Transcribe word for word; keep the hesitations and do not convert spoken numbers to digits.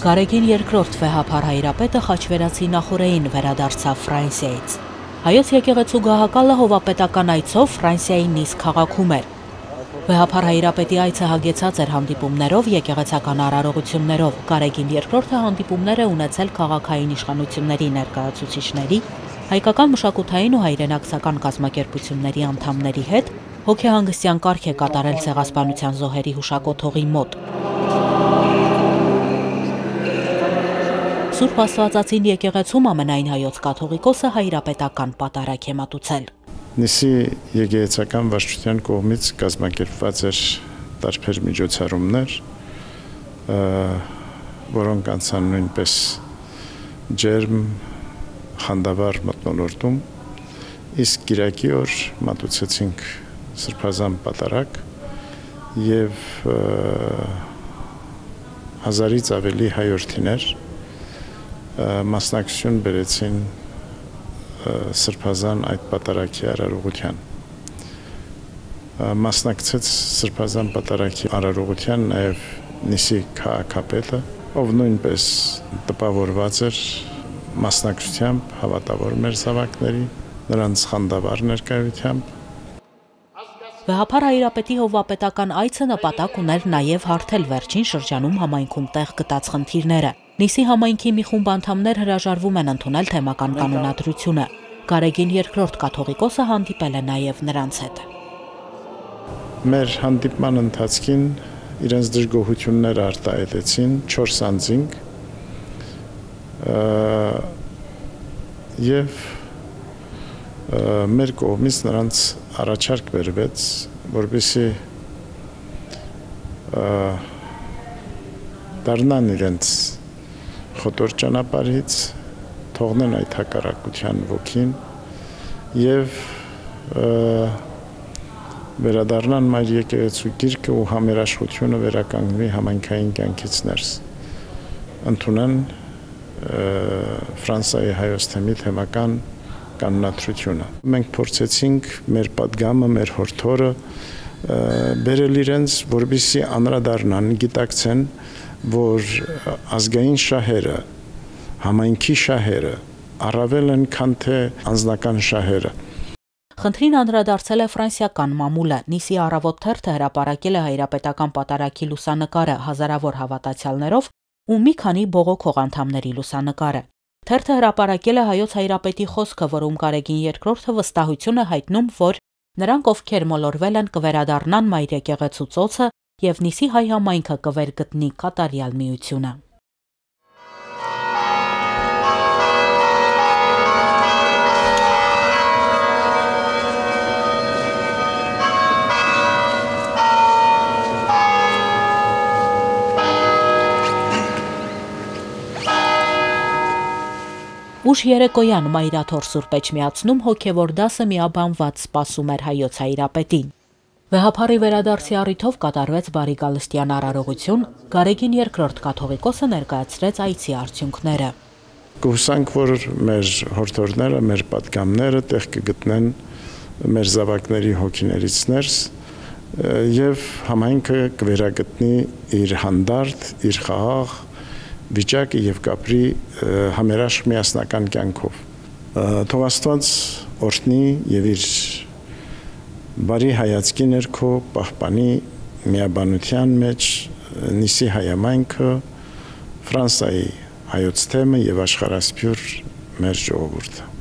Գարեգին երկրորդ վեհափար հայրապետը խաչվերացի նախօրեին վերադարձավ Ֆրանսիայից։ Հայոց եկեղեցու գահակալը հովապետական այցով Ֆրանսիայի Նիս քաղաքում էր։ Վեհափար հայրապետի այցը հագեցած էր հանդիպումներով, եկեղեցական արարողություններով։ Գարեգին երկրորդը հանդիպումներ է ունեցել քաղաքային իշխանությունների ներկայացուցիչների, հայկական մշակութային ու հայրենակցական կազմակերպությունների անդամների հետ, հոգեհանգստյան կարգ է կատարել ցեղասպանության զոհերի հուշակոթողի մոտ։ Սուրբ Աստվածածին եկեղեցում ամենայն հայոց կաթողիկոսը հայրապետական պատարագ է մատուցել։ Նիսի եկեղեցական վարչության կողմից կազմակերպված էր տարբեր միջոցառումներ, որոնք անցան նույնպես ջերմ, խանդավառ մթնոլորտում, իսկ կիրակի օր մատուցեցինք սրբազան պատարագ եւ հազարից ավելի հայորդիներ մասնակցություն բերեցին սրբազան այդ պատարագի արարողության։ Մասնակցեց սրբազան պատարագի արարողության նաև Նիսի քաղաքապետը, ով նույնպես տպավորված էր մասնակցությամբ, հավատավոր մեր զավակների, նրանց խանդավառ ներկայությամբ։ Վեհափար հայրապետի հովվապետական այցը նպատակ ուներ նաև հարթել վերջին շրջանում համայնքում տեղ գտած խնդիրները։ Նիսի համայնքի մի խումբ անդամներ հրաժարվում են ընդունել թեմական կանոնադրությունը։ Գարեգին երկրորդ կաթողիկոսը հանդիպել է նաև նրանց հետ։ Մեր հանդիպման ընթացքին իրենց դժգոհությունները արտահայտեցին չորս անձինք եւ մեր կողմից նրանց առաջարկ բերվեց, որպեսզի դառնան իրենց խոտոր ճանապարհից, թողնեն այդ հակառակության ոգին եւ վերադառնան մայր եկեղեցու գիրկը ու համերաշխությունը վերականգնվի համայնքային կյանքից ներս, ընդունեն Ֆրանսիայի հայոց թեմի թեմական կանոնադրությունը։ Մենք փորձեցինք մեր պատգամը, մեր հորդորը բերել իրենց, որպեսզի անդրադառնան, գիտակցեն, որ ազգային շահերը, համայնքի շահերը առավել են, քան թե անձնական շահերը։ Խնդրին անդրադարձել է ֆրանսիական մամուլը։ Նիսի առավոտ թերթը հրապարակել է հայրապետական պատարագի լուսանկարը հազարավոր հավատացյալներով ու մի քանի բողոքող անդամների լուսանկարը։ Թերթը հրապարակել է հայոց հայրապետի խոսքը, որում Գարեգին երկրորդը վստահություն է հայտնում, որ նրանք, ովքեր մոլորվել են, կվերադառնան մայր եկեղեցու ծոցը եւ Նիսի հայ համայնքը կվերգտնի կատարյալ միությունը։ Ուշ երեկոյան մայրաթոր Սուրբ Էջմիածնում հոգևոր դասը միաբանված սպասում էր հայոց հայրապետին։ Վեհափարի վերադարձի առիթով կատարվեց բարի գալստյան արարողություն, Գարեգին երկրորդ կաթողիկոսը ներկայացրեց այցի արդյունքները։ Կհուսանք, որ մեր հորդորները, մեր պատգամները տեղ կգտնեն մեր զավակների հոգիներից ներս եւ համայնքը կվերագտնի իր հանդարտ, իր խաղաղ վիճակը եւ կապրի համերաշխ միասնական կյանքով։ Թող Աստված օրհնի եւ իր բարի հայացքի ներքո պահպանի միաբանության մեջ Նիսի հայամայնքը, Ֆրանսիայի հայոց թեմը եւ աշխարհասփյուր մեր ժողովուրդը։